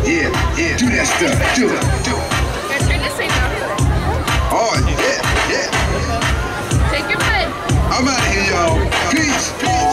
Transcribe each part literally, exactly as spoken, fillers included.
yeah, yeah. Do that stuff. Do it, do it. Oh, yeah, yeah. Take your foot. I'm out of here, y'all. Peace, peace.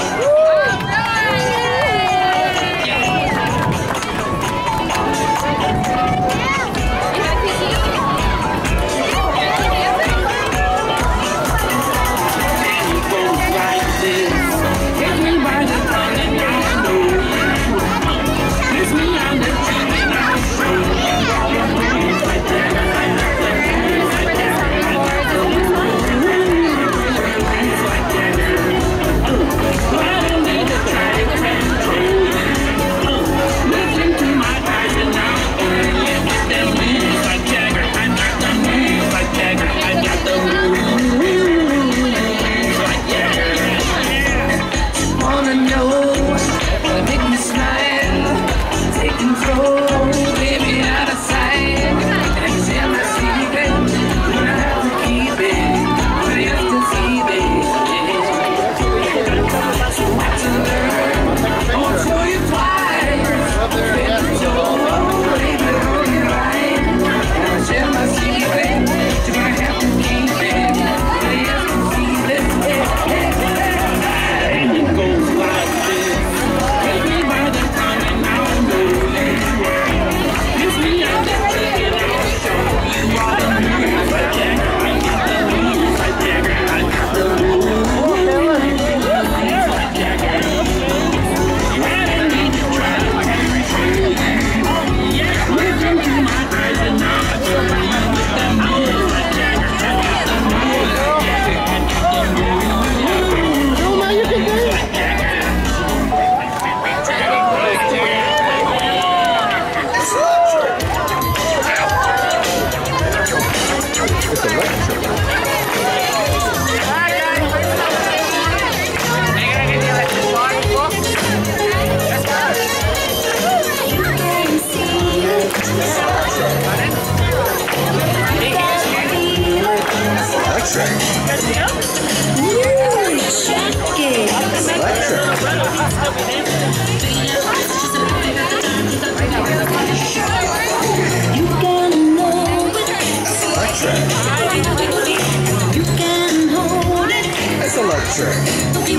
Electric. You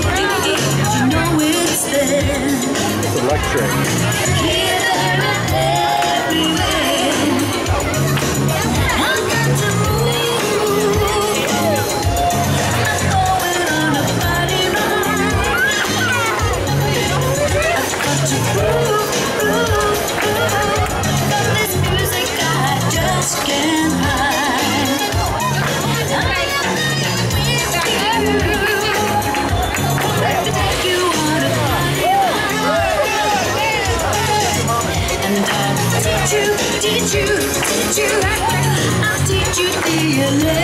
know it's there. It's electric. Here, there, and everywhere. I've got to move. I'm going on a party run. I've got to prove, prove, prove that this music I just can't hide. I am with you. Teach you, teach you, teach you, I'll teach you the